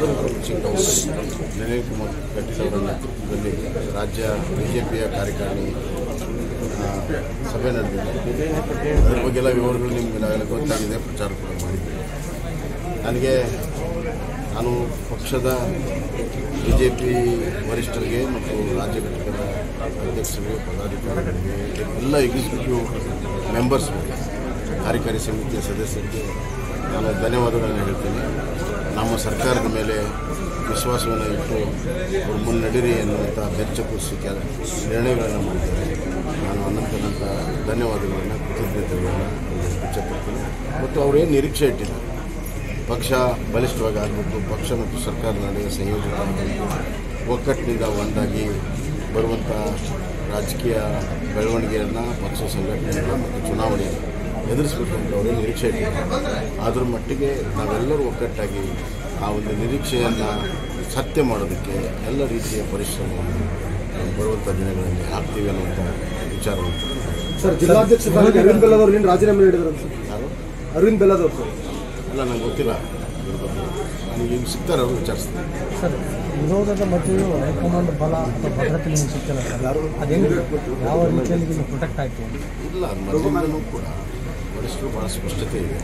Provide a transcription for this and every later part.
House Nalin Kumar Kateel ಅವರ ನೇತೃತ್ವದಲ್ಲಿ ರಾಜ್ಯ ಬಿಜೆಪಿಯ ಕಾರ್ಯಕಾರಿಣಿ ಸಭೆ ನಡೆದಿದೆ. ಅದರ ಬಗ್ಗೆಲ್ಲ ವಿವರಗಳು ನಿಮಗೆ ಗೊತ್ತಾಗಿದೆ, ಪ್ರಚಾರ ಕೂಡ ಮಾಡಿದ್ದೀವಿ. ನಾನು ಪಕ್ಷದ ಬಿಜೆಪಿ ವರಿಷ್ಠರಿಗೆ ಮತ್ತು ರಾಜ್ಯ ಘಟಕದ ಅಧ್ಯಕ್ಷರಿಗೆ, ಪದಾಧಿಕಾರಿಗಳಿಗೆ, ಎಲ್ಲ ಎಕ್ಸಿಕ್ಯೂಟಿವ್ ಮೆಂಬರ್ಸ್ಗಳಿಗೆ, ಕಾರ್ಯಕಾರಿ ಸಮಿತಿಯ ಸದಸ್ಯರಿಗೆ ನಾನು ಧನ್ಯವಾದಗಳನ್ನು ಹೇಳ್ತೀನಿ. ನಮ್ಮ ಸರ್ಕಾರದ ಮೇಲೆ ವಿಶ್ವಾಸವನ್ನು ಇಟ್ಟು ಅವರು ಮುನ್ನಡೆಯಿರಿ ಎನ್ನುವಂಥ ಬೆಚ್ಚಪಡಿಸಿಕೆ ನಿರ್ಣಯಗಳನ್ನು ಮಾಡಿದ್ದಾರೆ. ನಾನು ಅನಂತ ಧನ್ಯವಾದಗಳನ್ನು, ಕೃತಜ್ಞತೆಗಳನ್ನು ಹೆಚ್ಚಪಡ್ತೀನಿ. ಮತ್ತು ಅವರೇನು ನಿರೀಕ್ಷೆ ಇಟ್ಟಿದ್ದಾರೆ, ಪಕ್ಷ ಬಲಿಷ್ಠವಾಗಿ ಆಗಬೇಕು, ಪಕ್ಷ ಮತ್ತು ಸರ್ಕಾರ ನಡುವೆ ಸಂಯೋಜನೆ ಆಗಬೇಕು, ಒಗ್ಗಟ್ಟಿನಿಂದ ಒಂದಾಗಿ ಬರುವಂಥ ರಾಜಕೀಯ ಬೆಳವಣಿಗೆಯನ್ನು ಪಕ್ಷ ಸಂಘಟನೆಯನ್ನು ಮತ್ತು ಚುನಾವಣೆ ಎದುರಿಸಬೇಕು ಅಂತ ಅವರೇ ನಿರೀಕ್ಷೆ ಇಟ್ಟಿದ್ದಾರೆ. ಅದರ ಮಟ್ಟಿಗೆ ನಾವೆಲ್ಲರೂ ಒಗ್ಗಟ್ಟಾಗಿ ಆ ಒಂದು ನಿರೀಕ್ಷೆಯನ್ನು ಸತ್ಯ ಮಾಡೋದಕ್ಕೆ ಎಲ್ಲ ರೀತಿಯ ಪರಿಶ್ರಮವನ್ನು ಬರುವಂಥ ದಿನಗಳಲ್ಲಿ ಹಾಕ್ತೀವಿ ಅನ್ನುವಂಥ ವಿಚಾರವನ್ನು ಸರ್. ಜಿಲ್ಲಾಧ್ಯಕ್ಷ ಅರವಿಂದ್ ಬೆಲ್ಲದವರು ಏನು ರಾಜೀನಾಮೆ ನೀಡಿದ್ರು ಯಾರು? ಅರವಿಂದ್ ಬೆಲ್ಲದವರು ಸರ್. ಅಲ್ಲ, ನಂಗೆ ಗೊತ್ತಿಲ್ಲ ಇದ್ರ ಬಗ್ಗೆ. ನನಗೆ ಈಗ ಸಿಗ್ತಾರೆ, ಅವರು ವಿಚಾರಿಸ್ತಾರೆ. ಸರ್, ವಿರೋಧದ ಮಧ್ಯೆಯೂ ಹೈಕಮಾಂಡ್ ಬಲ ಅಥವಾ ಭದ್ರತೆ ನಿಮಗೆ ಸಿಗ್ತಿಲ್ಲ ಸರ್, ಅದೇನು ಯಾವ ರೀತಿಯಲ್ಲಿ ನಿಮಗೆ ಪ್ರೊಟೆಕ್ಟ್ ಆಯಿತು? ಇಲ್ಲ, ಮೊದಲಿಂದಲೂ ಕೂಡ ವರಿಷ್ಠರು ಭಾಳ ಸ್ಪಷ್ಟತೆ ಇದೆ.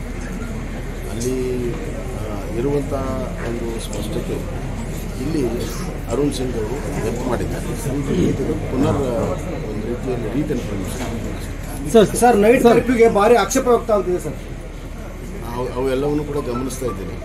ಅಲ್ಲಿ ಇರುವಂಥ ಒಂದು ಸ್ಪಷ್ಟತೆ ಇಲ್ಲಿ ಅರುಣ್ ಸಿಂಗ್ ಅವರು ವ್ಯಕ್ತ ಮಾಡಿದ್ದಾರೆ. ಪುನರ್ ಒಂದು ರೀತಿಯಲ್ಲಿ ರೀಕನ್ಫರ್ಮೇಷನ್. ಸರ್, ನೈಟ್ ಕರ್ಫ್ಯೂಗೆ ಭಾರಿ ಆಕ್ಷೇಪ ವ್ಯಕ್ತ ಆಗ್ತಿದೆ ಸರ್. ಅವೆಲ್ಲವನ್ನೂ ಕೂಡ ಗಮನಿಸ್ತಾ ಇದ್ದೀನಿ.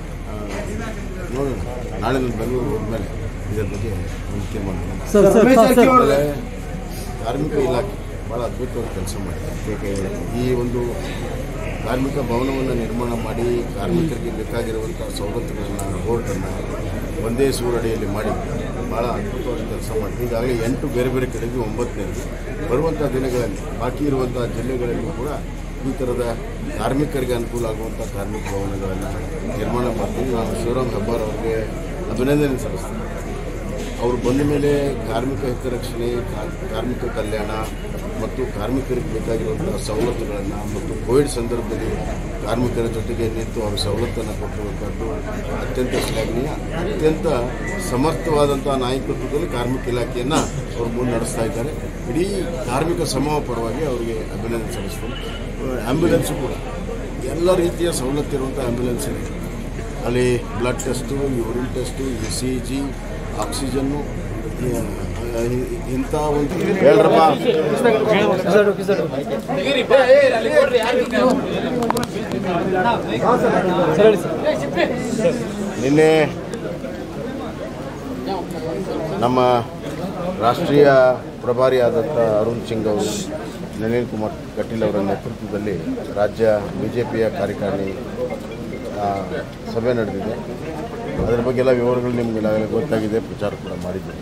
ನೋಡೋಣ, ನಾಳೆ ನಾನು ಬೆಂಗಳೂರು ಹೋದ್ಮೇಲೆ ಇದರ ಬಗ್ಗೆ ಒಂದು ತೀರ್ಮಾನ. ಆಮೇಲೆ ಕಾರ್ಮಿಕ ಇಲಾಖೆ ಭಾಳ ಅದ್ಭುತವಾಗಿ ಕೆಲಸ ಮಾಡಿದೆ. ಈ ಒಂದು ಕಾರ್ಮಿಕ ಭವನವನ್ನು ನಿರ್ಮಾಣ ಮಾಡಿ ಕಾರ್ಮಿಕರಿಗೆ ಬೇಕಾಗಿರುವಂಥ ಸವಲತ್ತುಗಳನ್ನು, ಬೋರ್ಡನ್ನು ಒಂದೇ ಸೂರಡಿಯಲ್ಲಿ ಮಾಡಿ ಭಾಳ ಅದ್ಭುತವಾಗಿ ಕೆಲಸ ಮಾಡಿದೆ. ಈಗಾಗಲೇ 8 ಬೇರೆ ಬೇರೆ ಕಡೆಗೆ 9ನೇದು ಬರುವಂಥ ದಿನಗಳಲ್ಲಿ ಬಾಕಿ ಇರುವಂಥ ಜಿಲ್ಲೆಗಳಲ್ಲೂ ಕೂಡ ಈ ಥರದ ಕಾರ್ಮಿಕರಿಗೆ ಅನುಕೂಲ ಆಗುವಂಥ ಕಾರ್ಮಿಕ ಭವನಗಳನ್ನು ನಿರ್ಮಾಣ ಮಾಡ್ತೀವಿ. ನಾನು ಶಿವರಾಮ್ ಹೆಬ್ಬಾರ್ ಅವರಿಗೆ ಅಭಿನಂದನೆ ಸಲ್ಲಿಸ್ತೀನಿ. ಅವರು ಬಂದ ಮೇಲೆ ಕಾರ್ಮಿಕ ಹಿತರಕ್ಷಣೆ, ಕಾರ್ಮಿಕ ಕಲ್ಯಾಣ ಮತ್ತು ಕಾರ್ಮಿಕರಿಗೆ ಬೇಕಾಗಿರುವಂಥ ಸವಲತ್ತುಗಳನ್ನು ಮತ್ತು ಕೋವಿಡ್ ಸಂದರ್ಭದಲ್ಲಿ ಕಾರ್ಮಿಕರ ಜೊತೆಗೆ ನಿಂತು ಅವರು ಸವಲತ್ತನ್ನು ಕೊಟ್ಟಿರುವಂಥದ್ದು ಅತ್ಯಂತ ಶ್ಲಾಘನೀಯ. ಅತ್ಯಂತ ಸಮರ್ಥವಾದಂಥ ನಾಯಕತ್ವದಲ್ಲಿ ಕಾರ್ಮಿಕ ಇಲಾಖೆಯನ್ನು ಅವರು ಮುನ್ನಡೆಸ್ತಾ ಇದ್ದಾರೆ. ಇಡೀ ಕಾರ್ಮಿಕ ಸಮೂಹ ಪರವಾಗಿ ಅವರಿಗೆ ಅಭಿನಂದನೆ ಸಲ್ಲಿಸ್ತೀನಿ. ಆ್ಯಂಬ್ಯುಲೆನ್ಸು ಕೂಡ ಎಲ್ಲ ರೀತಿಯ ಸವಲತ್ತಿರುವಂಥ ಆ್ಯಂಬ್ಯುಲೆನ್ಸ್ ಇದೆ. ಅಲ್ಲಿ blood test, urine test, ECG, oxygen, ಇಂಥ ಒಂದು ಹೇಳ್ರಪ್ಪ. ನಿನ್ನೆ ನಮ್ಮ ರಾಷ್ಟ್ರೀಯ ಪ್ರಭಾರಿಯಾದಂಥ ಅರುಣ್ ಸಿಂಗ್ ಅವರು ನಳಿನ್ ಕುಮಾರ್ ಕಟೀಲ್ ಅವರ ನೇತೃತ್ವದಲ್ಲಿ ರಾಜ್ಯ ಬಿಜೆಪಿಯ ಕಾರ್ಯಕಾರಿಣಿ ಸಭೆ ನಡೆದಿದೆ. ಅದರ ಬಗ್ಗೆ ಎಲ್ಲ ವಿವರಗಳು ನಿಮಗೆ ಗೊತ್ತಾಗಿದೆ, ಪ್ರಚಾರ ಕೂಡ ಮಾಡಿದ್ದೀನಿ.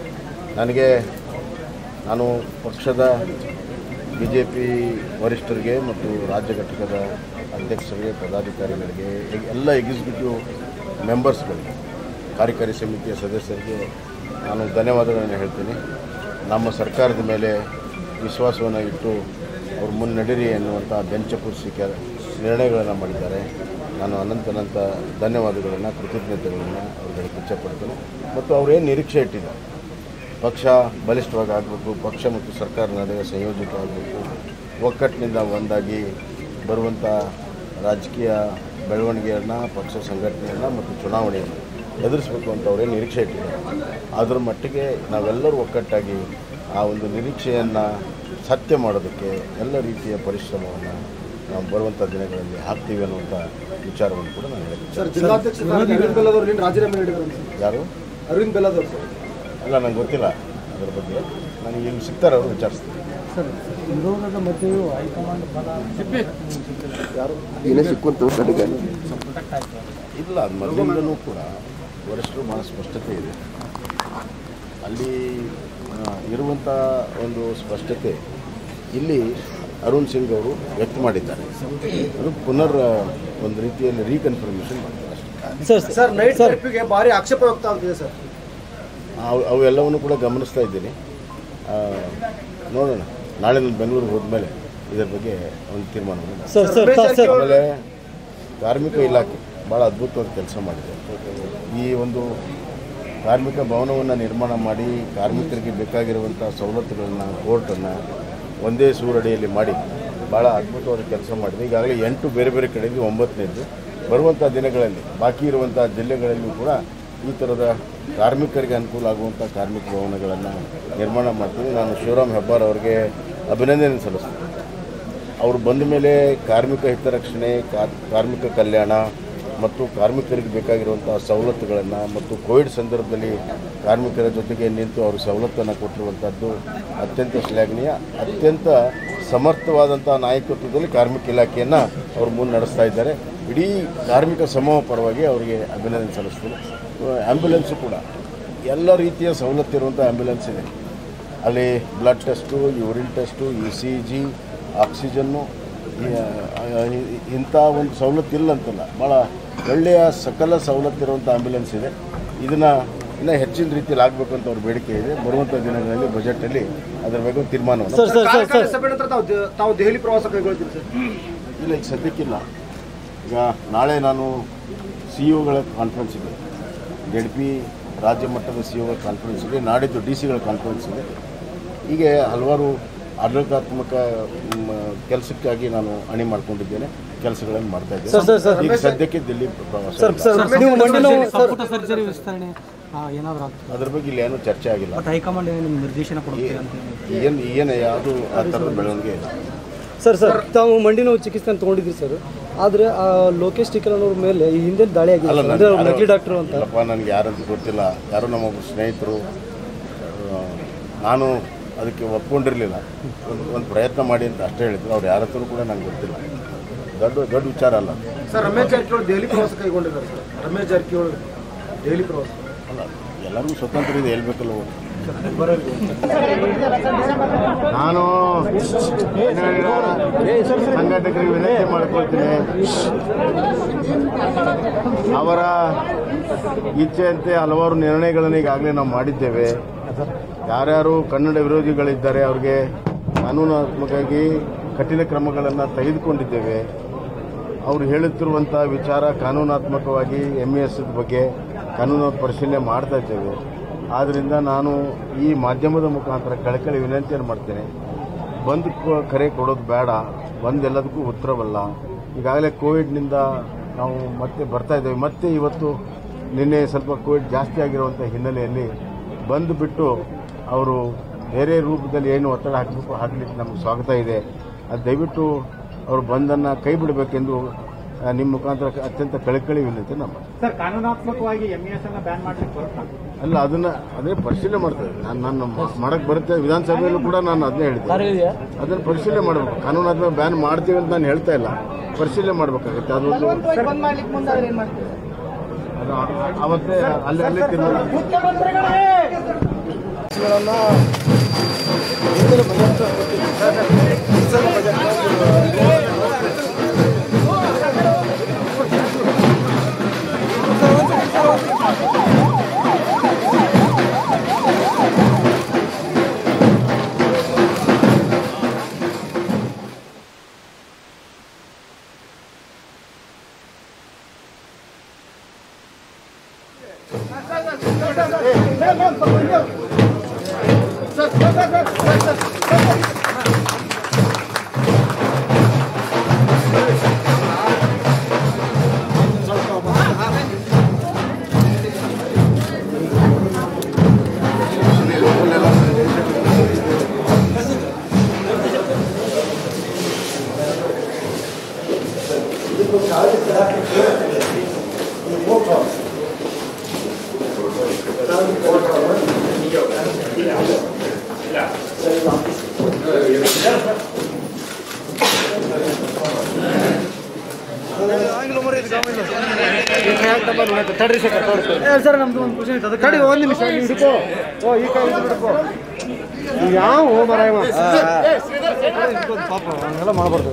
ನಾನು ಪಕ್ಷದ ಬಿಜೆಪಿ ವರಿಷ್ಠರಿಗೆ ಮತ್ತು ರಾಜ್ಯ ಘಟಕದ ಅಧ್ಯಕ್ಷರಿಗೆ, ಪದಾಧಿಕಾರಿಗಳಿಗೆ, ಎಲ್ಲ ಎಕ್ಸಿಕ್ಯೂಟಿವ್ ಮೆಂಬರ್ಸ್ಗಳಿಗೆ, ಕಾರ್ಯಕಾರಿ ಸಮಿತಿಯ ಸದಸ್ಯರಿಗೆ ನಾನು ಧನ್ಯವಾದಗಳನ್ನು ಹೇಳ್ತೀನಿ. ನಮ್ಮ ಸರ್ಕಾರದ ಮೇಲೆ ವಿಶ್ವಾಸವನ್ನು ಇಟ್ಟು ಅವರು ಮುನ್ನಡೆಯಿರಿ ಎನ್ನುವಂಥ ಬೆಚ್ಚಪಡಿಸಿಕೆ ನಿರ್ಣಯಗಳನ್ನು ಮಾಡಿದ್ದಾರೆ. ನಾನು ಅನಂತ ಧನ್ಯವಾದಗಳನ್ನು, ಕೃತಜ್ಞತೆಗಳನ್ನು ಅವರಿಗೆ ಹೆಚ್ಚಪಡ್ತೀನಿ. ಮತ್ತು ಅವರೇನು ನಿರೀಕ್ಷೆ ಇಟ್ಟಿದ್ದಾರೆ, ಪಕ್ಷ ಬಲಿಷ್ಠವಾಗಿ ಆಗಬೇಕು, ಪಕ್ಷ ಮತ್ತು ಸರ್ಕಾರ ನಡುವೆ ಸಂಯೋಜಿತ ಆಗಬೇಕು, ಒಗ್ಗಟ್ಟಿನಿಂದ ಒಂದಾಗಿ ಬರುವಂಥ ರಾಜಕೀಯ ಬೆಳವಣಿಗೆಯನ್ನು, ಪಕ್ಷ ಸಂಘಟನೆಯನ್ನು ಮತ್ತು ಚುನಾವಣೆಯನ್ನು ಎದುರಿಸಬೇಕು ಅಂತ ಅವರೇನು ನಿರೀಕ್ಷೆ ಇಟ್ಟಿದ್ದಾರೆ. ಅದರ ಮಟ್ಟಿಗೆ ನಾವೆಲ್ಲರೂ ಒಗ್ಗಟ್ಟಾಗಿ ಆ ಒಂದು ನಿರೀಕ್ಷೆಯನ್ನು ಸತ್ಯ ಮಾಡೋದಕ್ಕೆ ಎಲ್ಲ ರೀತಿಯ ಪರಿಶ್ರಮವನ್ನು ನಾವು ಬರುವಂಥ ದಿನಗಳಲ್ಲಿ ಹಾಕ್ತೀವಿ ಅನ್ನುವಂಥ ವಿಚಾರವನ್ನು ಕೂಡ ನಾನು ಹೇಳ್ತೀನಿ. ಸರ್, ಜಿಲ್ಲಾಧ್ಯಕ್ಷ ಅರವಿಂದ್ ಬೆಲ್ಲದವರು ಏನು ರಾಜೀನಾಮೆ ನೀಡಿದ್ರು? ಯಾರು? ಅರವಿಂದ್ ಬೆಲ್ಲದವರು ಸರ್. ಅಲ್ಲ, ನಂಗೆ ಗೊತ್ತಿಲ್ಲ ಅದರ ಬಗ್ಗೆ. ನನಗೆ ಈಗ ಸಿಗ್ತಾರೆ, ಅವರು ವಿಚಾರಿಸ್ತೀನಿ. ಸರ್, ವಿರೋಧದ ಮಧ್ಯೆಯೂ ಹೈಕಮಾಂಡ್ ಬಲ ಯಾರು ಪ್ರೊಟೆಕ್ಟ್ ಆಯಿತು? ಇಲ್ಲ, ಅದು ಮೊದಲಿಂದಲೂ ಕೂಡ ವರಿಷ್ಠರು ಭಾಳ ಸ್ಪಷ್ಟತೆ ಇದೆ. ಅಲ್ಲಿ ಇರುವಂಥ ಒಂದು ಸ್ಪಷ್ಟತೆ ಇಲ್ಲಿ ಅರುಣ್ ಸಿಂಗ್ ಅವರು ವ್ಯಕ್ತ ಮಾಡಿದ್ದಾರೆ. ಅದು ಪುನರ್ ಒಂದು ರೀತಿಯಲ್ಲಿ ರೀಕನ್ಫರ್ಮೇಷನ್ ಮಾಡಿದ್ದಾರೆ. ಸರ್, ನೈಟ್ ಕರ್ಫ್ಯೂಗೆ ಭಾರಿ ಆಕ್ಷೇಪ ವ್ಯಕ್ತ ಆಗ್ತಿದೆ ಸರ್. ಅವೆಲ್ಲವನ್ನೂ ಕೂಡ ಗಮನಿಸ್ತಾ ಇದ್ದೀನಿ. ನೋಡೋಣ, ನಾಳೆ ನಾನು ಬೆಂಗಳೂರಿಗೆ ಹೋದ್ಮೇಲೆ ಇದರ ಬಗ್ಗೆ ಒಂದು ತೀರ್ಮಾನ. ಆಮೇಲೆ ಕಾರ್ಮಿಕ ಇಲಾಖೆ ಭಾಳ ಅದ್ಭುತವಾದ ಕೆಲಸ ಮಾಡಿದೆ. ಈ ಒಂದು ಕಾರ್ಮಿಕ ಭವನವನ್ನು ನಿರ್ಮಾಣ ಮಾಡಿ ಕಾರ್ಮಿಕರಿಗೆ ಬೇಕಾಗಿರುವಂಥ ಸವಲತ್ತುಗಳನ್ನು, ಕೋರ್ಟನ್ನು ಒಂದೇ ಸೂರಡಿಯಲ್ಲಿ ಮಾಡಿ ಭಾಳ ಅದ್ಭುತವಾದ ಕೆಲಸ ಮಾಡಿದೆ. ಈಗಾಗಲೇ 8 ಬೇರೆ ಬೇರೆ ಕಡೆಗೆ 9ನೇದು ಬರುವಂಥ ದಿನಗಳಲ್ಲಿ ಬಾಕಿ ಇರುವಂಥ ಜಿಲ್ಲೆಗಳಲ್ಲಿಯೂ ಕೂಡ ಈ ಥರದ ಕಾರ್ಮಿಕರಿಗೆ ಅನುಕೂಲ ಆಗುವಂಥ ಕಾರ್ಮಿಕ ಭವನಗಳನ್ನು ನಿರ್ಮಾಣ ಮಾಡ್ತೀನಿ. ನಾನು ಶಿವರಾಮ್ ಹೆಬ್ಬಾರ್ ಅವರಿಗೆ ಅಭಿನಂದನೆ ಸಲ್ಲಿಸ್ತೀನಿ. ಅವರು ಬಂದ ಮೇಲೆ ಕಾರ್ಮಿಕ ಹಿತರಕ್ಷಣೆ, ಕಾರ್ಮಿಕ ಕಲ್ಯಾಣ ಮತ್ತು ಕಾರ್ಮಿಕರಿಗೆ ಬೇಕಾಗಿರುವಂಥ ಸವಲತ್ತುಗಳನ್ನು ಮತ್ತು ಕೋವಿಡ್ ಸಂದರ್ಭದಲ್ಲಿ ಕಾರ್ಮಿಕರ ಜೊತೆಗೆ ನಿಂತು ಅವರು ಸವಲತ್ತನ್ನು ಕೊಟ್ಟಿರುವಂಥದ್ದು ಅತ್ಯಂತ ಶ್ಲಾಘನೀಯ. ಅತ್ಯಂತ ಸಮರ್ಥವಾದಂಥ ನಾಯಕತ್ವದಲ್ಲಿ ಕಾರ್ಮಿಕ ಇಲಾಖೆಯನ್ನು ಅವರು ಮುನ್ನಡೆಸ್ತಾ ಇದ್ದಾರೆ. ಇಡೀ ಕಾರ್ಮಿಕ ಸಮೂಹ ಪರವಾಗಿ ಅವರಿಗೆ ಅಭಿನಂದನೆ ಸಲ್ಲಿಸ್ತೀನಿ. ಆ್ಯಂಬ್ಯುಲೆನ್ಸು ಕೂಡ ಎಲ್ಲ ರೀತಿಯ ಸವಲತ್ತಿರುವಂಥ ಆ್ಯಂಬ್ಯುಲೆನ್ಸ್ ಇದೆ. ಅಲ್ಲಿ blood test, urine test, ECG, oxygen, ಇಂಥ ಒಂದು ಸವಲತ್ತು ಇಲ್ಲ ಅಂತಲ್ಲ, ಭಾಳ ಒಳ್ಳೆಯ ಸಕಲ ಸವಲತ್ತಿರುವಂಥ ಆ್ಯಂಬ್ಯುಲೆನ್ಸ್ ಇದೆ. ಇದನ್ನು ಇನ್ನೂ ಹೆಚ್ಚಿನ ರೀತಿಯಲ್ಲಿ ಆಗಬೇಕು ಅಂತ ಅವ್ರ ಬೇಡಿಕೆ ಇದೆ. ಬರುವಂಥ ದಿನಗಳಲ್ಲಿ ಬಜೆಟಲ್ಲಿ ಅದರ ಬಗ್ಗೆ ತೀರ್ಮಾನವನ್ನು ತಾವು ದೆಹಲಿ ಪ್ರವಾಸ ಕೈಗೊಳ್ತೀರಿ ಸರ್? ಇಲ್ಲ, ಈಗ ಸದ್ಯಕ್ಕಿಲ್ಲ. ಈಗ ನಾಳೆ ನಾನು CEOಗಳ ಕಾನ್ಫರೆನ್ಸ್ ಇದೆ, ZP ರಾಜ್ಯ ಮಟ್ಟದ CEOಗಳ ಕಾನ್ಫರೆನ್ಸ್ ಇದೆ, ನಾಡಿದ್ದು DC ಗಳ ಕಾನ್ಫರೆನ್ಸ್ ಇದೆ. ಹೀಗೆ ಹಲವಾರು ಆಡಳಿತಾತ್ಮಕ ಕೆಲಸಕ್ಕಾಗಿ ನಾನು ಅಣಿ ಮಾಡಿಕೊಂಡಿದ್ದೇನೆ, ಕೆಲಸಗಳನ್ನು ಮಾಡ್ತಾ ಇದ್ದೇನೆ. ಈಗ ಸದ್ಯಕ್ಕೆ ದಿಲ್ಲಿ ಪ್ರವಾಸ. ಅದ್ರ ಬಗ್ಗೆ ಇಲ್ಲಿ ಏನೂ ಚರ್ಚೆ ಆಗಿಲ್ಲ. ಏನು ಯಾವುದು ಆ ಥರದ ಬೆಳವಣಿಗೆ ಇಲ್ಲ. ಸರ್ ತಾವು ಮಂಡಿ ನೋವು ಚಿಕಿತ್ಸೆ ತೊಗೊಂಡಿದ್ರಿ ಸರ್, ಆದರೆ ಲೋಕೇಶ್ ಟಿಕಲನ್ ಅವ್ರ ಮೇಲೆ ಈ ಹಿಂದೆ ದಾಳಿ ಆಗಿದೆ, ನಕಲಿ ಡಾಕ್ಟರ್ ಅಂತ. ಅಲ್ಲಪ್ಪ, ನನಗೆ ಯಾರಂತ ಗೊತ್ತಿಲ್ಲ. ಯಾರೋ ನಮ್ಮೊಬ್ಬರು ಸ್ನೇಹಿತರು, ನಾನು ಅದಕ್ಕೆ ಒಪ್ಕೊಂಡಿರಲಿಲ್ಲ. ಒಂದು ಪ್ರಯತ್ನ ಮಾಡಿ ಅಂತ ಅಷ್ಟೇ ಹೇಳಿದ್ರು. ಅವ್ರು ಯಾರತ್ತೂ ಕೂಡ ನಂಗೆ ಗೊತ್ತಿಲ್ಲ. ದೊಡ್ಡ ವಿಚಾರ ಅಲ್ಲ ಸರ್. ರಮೇಶ್ ಜಾರಕಿಹೊಳಿ ದೆಹಲಿ ಪ್ರವಾಸ ಕೈಗೊಂಡಿದ್ದಾರೆ ಸರ್. ರಮೇಶ್ ಜಾರಕಿಹೊಳಿ ದೆಹಲಿ ಪ್ರವಾಸ ಅಲ್ಲ, ಎಲ್ಲರಿಗೂ ಸ್ವತಂತ್ರ ಇದೆ, ಹೇಳ್ಬೇಕಲ್ಲ. ನಾನು ಸಂಘಟಕರಿಗೆ ವಿನಂತಿ ಮಾಡ್ಕೊಳ್ತೀನಿ, ಅವರ ಇಚ್ಛೆಯಂತೆ ಹಲವಾರು ನಿರ್ಣಯಗಳನ್ನು ಈಗಾಗಲೇ ನಾವು ಮಾಡಿದ್ದೇವೆ. ಯಾರ್ಯಾರು ಕನ್ನಡ ವಿರೋಧಿಗಳಿದ್ದಾರೆ ಅವ್ರಿಗೆ ಕಾನೂನಾತ್ಮಕವಾಗಿ ಕಠಿಣ ಕ್ರಮಗಳನ್ನು ತೆಗೆದುಕೊಂಡಿದ್ದೇವೆ. ಅವರು ಹೇಳುತ್ತಿರುವಂಥ ವಿಚಾರ ಕಾನೂನಾತ್ಮಕವಾಗಿ MES ಬಗ್ಗೆ ಕಾನೂನು ಪರಿಶೀಲನೆ ಮಾಡ್ತಾ ಇದ್ದೇವೆ. ಆದ್ದರಿಂದ ನಾನು ಈ ಮಾಧ್ಯಮದ ಮುಖಾಂತರ ಕಳಕಳಿ ವಿನಂತಿಯನ್ನು ಮಾಡ್ತೇನೆ. ಬಂದು ಕರೆ ಕೊಡೋದು ಬೇಡ, ಬಂದೆಲ್ಲದಕ್ಕೂ ಉತ್ತರವಲ್ಲ. ಈಗಾಗಲೇ ಕೋವಿಡ್ನಿಂದ ನಾವು ಮತ್ತೆ ಬರ್ತಾ ಇದ್ದೇವೆ. ಮತ್ತೆ ಇವತ್ತು ನಿನ್ನೆ ಸ್ವಲ್ಪ ಕೋವಿಡ್ ಜಾಸ್ತಿ ಆಗಿರುವಂಥ ಹಿನ್ನೆಲೆಯಲ್ಲಿ ಬಂದುಬಿಟ್ಟು ಅವರು ಬೇರೆ ರೂಪದಲ್ಲಿ ಏನು ಒತ್ತಡ ಹಾಕಲಿಕ್ಕೆ ನಮಗೆ ಸ್ವಾಗತ ಇದೆ. ಅದು ದಯವಿಟ್ಟು ಅವರು ಬಂದನ್ನು ಕೈ ಬಿಡಬೇಕೆಂದು ನಿಮ್ಮ ಮುಖಾಂತರ ಅತ್ಯಂತ ಕಳಕಳಿ ವಿನಂತಿ ನಮ್ಮ. ಸರ್, ಕಾನೂನಾತ್ಮಕವಾಗಿ MES ಅನ್ನು ಬ್ಯಾನ್ ಮಾಡಲಿಕ್ಕೆ ಅಲ್ಲ, ಅದೇ ಪರಿಶೀಲನೆ ಮಾಡ್ತೇವೆ. ನಾನು ಮಾಡಕ್ಕೆ ಬರುತ್ತೆ. ವಿಧಾನಸಭೆಯಲ್ಲೂ ಕೂಡ ನಾನು ಅದನ್ನೇ ಹೇಳಿದ್ದೆ, ಅದನ್ನು ಪರಿಶೀಲನೆ ಮಾಡಬೇಕು. ಕಾನೂನಾತ್ಮಕ ಬ್ಯಾನ್ ಮಾಡ್ತೀವಿ ಅಂತ ನಾನು ಹೇಳ್ತಾ ಇಲ್ಲ, ಪರಿಶೀಲನೆ ಮಾಡಬೇಕಾಗುತ್ತೆ. ಅದೊಂದು ಅವತ್ತೇ ಅಲ್ಲೇ ತೀರ್ಮಾನ. ಸರ್, ನಮ್ದು ಒಂದು ಕ್ವಶನ್ ಇತ್ತು. ಕಡಿ ಒಂದು ನಿಮಿಷ ಹಿಡ್ಕೋ. ಈ ಕೈ ಹಿಡ್ಕೋ. ಯಾವ ಮರಾಯ ಪಾಪ ಹಂಗೆಲ್ಲ ಮಾಡಬಾರ್ದು.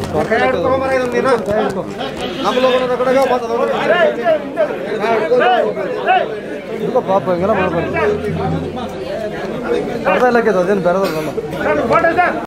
ಪಾಪ ಹಂಗೆಲ್ಲ ಮಾಡಬಾರ್ದು. ಅರ್ಧ ಇಲ್ಲಕ್ಕೆ ಅದೇನು ಬೇರೆದಲ್ಲ.